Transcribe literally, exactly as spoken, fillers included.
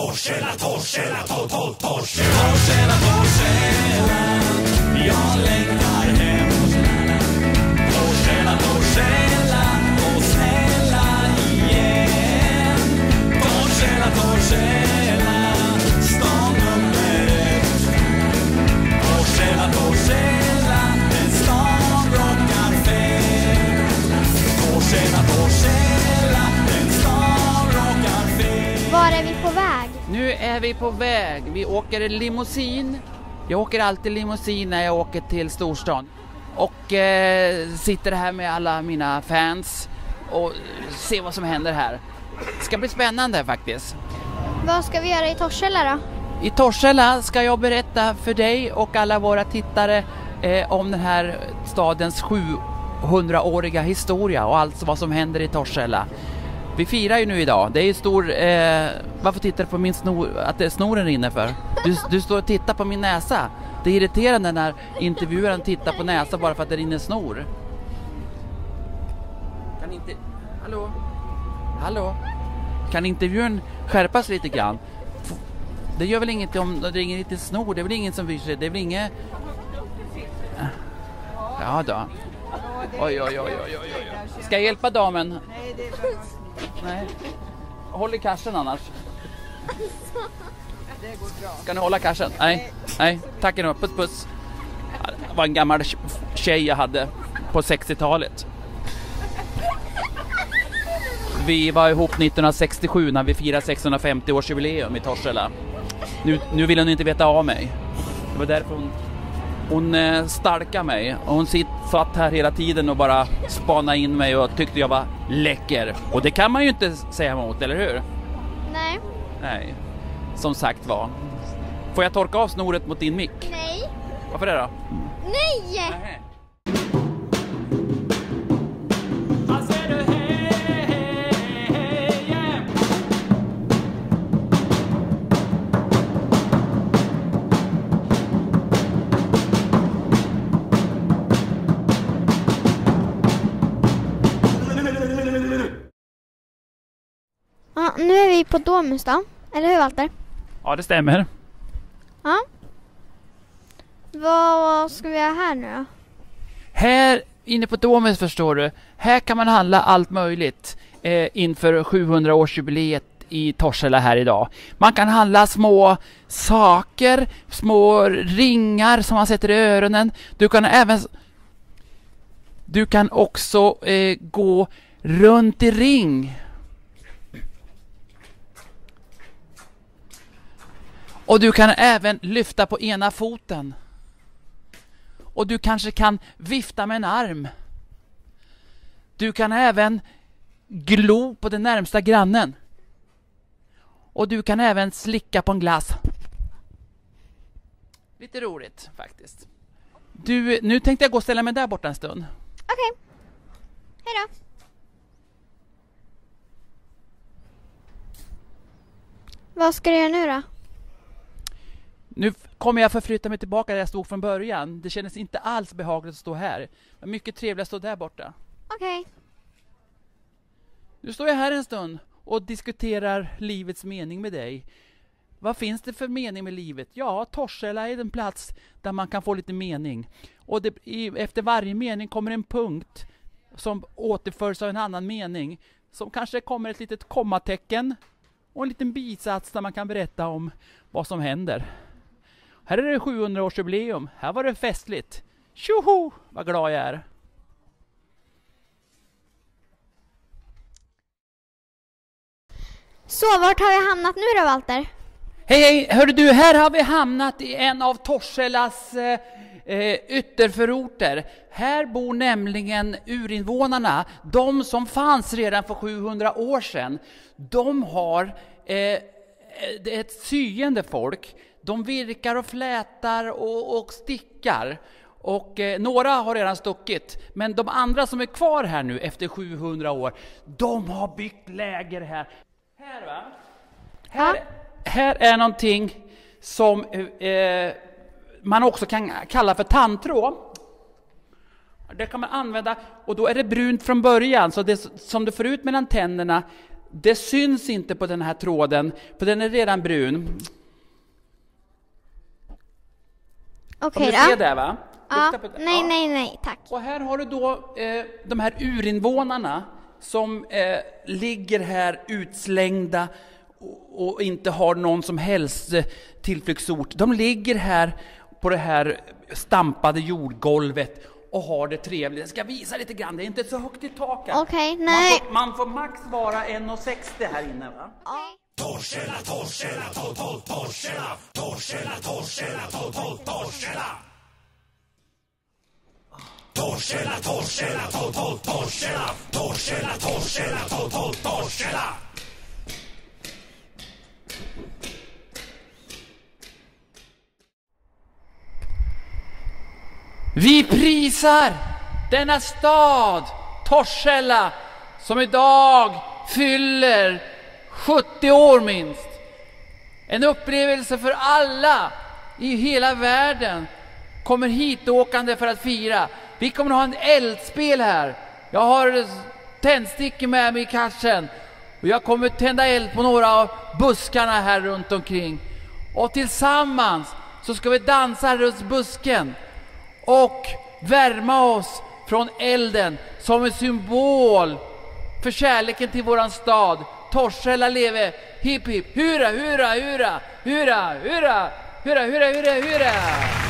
Torshälla, Torshälla, Torshälla, Torshälla, Torshälla, jag längtar hem. Torshälla, Torshälla, och snälla igen. Torshälla, Torshälla, stan nummer ett. Torshälla, Torshälla, en stan rockar fel. Torshälla, Torshälla, en stan rockar fel. Var är vi på väg? Nu är vi på väg. Vi åker limousin. Jag åker alltid limousin när jag åker till storstan. Och eh, sitter här med alla mina fans och ser vad som händer här. Det ska bli spännande faktiskt. Vad ska vi göra i Torshälla då? I Torshälla ska jag berätta för dig och alla våra tittare eh, om den här stadens sjuhundraåriga historia och allt vad som händer i Torshälla. Vi firar ju nu idag. Det är ju stor... Eh, varför tittar du på min snor, att det är snoren rinner för? Du, du står och tittar på min näsa. Det är irriterande när intervjuaren tittar på näsa bara för att det rinner snor. Kan inte... Hallå? Hallå? Kan intervjuaren skärpas lite grann? Det gör väl inget om det ringer lite snor. Det är väl ingen som bryr sig. Det är väl inget... Ja då. Oj, oj, oj, oj, oj, oj. Ska jag hjälpa damen? Nej, det är bara... Nej. Håll i cashen annars. Det går bra. Ska ni hålla cashen? Nej. Nej. Tack ändå. Puss, puss. Det var en gammal tjej jag hade på sextiotalet. Vi var ihop nittonhundrasextiosju när vi firade sexhundrafemtio års jubileum i Torshälla. Nu, nu vill hon inte veta av mig. Det var därför hon, hon eh, stalkade mig. Och hon sitt, satt här hela tiden och bara spanade in mig och tyckte jag var läcker. Och det kan man ju inte säga emot, eller hur? Nej. Nej, som sagt var. Får jag torka av snoret mot din mick? Nej. Varför det då? Nej! Nej. Ja, nu är vi på Domus då. Eller hur, Walter? Ja, det stämmer. Ja. Vad ska vi göra här nu då? Här inne på Domus, förstår du, här kan man handla allt möjligt eh, inför sjuhundraårsjubileet i Torshälla här idag. Man kan handla små saker, små ringar som man sätter i öronen. Du kan även du kan också eh, gå runt i ring. Och du kan även lyfta på ena foten. Och du kanske kan vifta med en arm. Du kan även glo på den närmsta grannen. Och du kan även slicka på en glass. Lite roligt faktiskt. Du, nu tänkte jag gå och ställa mig där borta en stund. Okej. Hej då. Vad ska du göra nu då? Nu kommer jag förflytta mig tillbaka där jag stod från början. Det kändes inte alls behagligt att stå här. Men mycket trevligt att stå där borta. Okej. Nu står jag här en stund och diskuterar livets mening med dig. Vad finns det för mening med livet? Ja, Torshälla är en plats där man kan få lite mening. Och det, i, efter varje mening kommer en punkt som återförs av en annan mening. Som kanske kommer ett litet kommatecken och en liten bisats där man kan berätta om vad som händer. Här är det sjuhundraårsjubileum. Här var det festligt. Tjoho, vad glad jag är. Så, vart har vi hamnat nu då, Walter? Hej, hej, hörru du, här har vi hamnat i en av Torshällas eh, eh, ytterförorter. Här bor nämligen urinvånarna, de som fanns redan för sjuhundra år sedan. De har eh, ett syende folk. De virkar och flätar och, och stickar. Och eh, några har redan stuckit. Men de andra som är kvar här nu efter sjuhundra år, de har byggt läger här. Här va? Här, Ja. här är någonting som eh, man också kan kalla för tandtråd. Det kan man använda, och då är det brunt från början. Så det som du får ut mellan tänderna, det syns inte på den här tråden, för den är redan brun. Okej Kan du se då. det, va? Ja. Lukta på det. Nej, Ja. nej, nej, tack. Och här har du då eh, de här urinvånarna som eh, ligger här utslängda och, och inte har någon som helst eh, tillflyktsort. De ligger här på det här stampade jordgolvet och har det trevligt. Jag ska visa lite grann, det är inte så högt i taket. Okej, nej. Man får, man får max vara en komma sextio här inne, va? Okej. Torshälla, Torshälla, to- to- Torshälla, Torshälla, Torshälla, to- to- Torshälla. Torshälla, Torshälla, to- to- Torshälla, Torshälla, Torshälla, to- to- Torshälla. Vi prisar denna stad, Torshälla, som idag fyller sjuttio år minst. En upplevelse för alla i hela världen kommer hit åkande för att fira. Vi kommer att ha en eldspel här. Jag har tändstickor med mig i kassen och jag kommer tända eld på några av buskarna här runt omkring. Och tillsammans så ska vi dansa runt busken och värma oss från elden som en symbol för kärleken till våran stad. Torshälla leve, hipp hipp, hurra, hurra, hurra, hurra, hurra, hurra, hurra, hurra, hurra.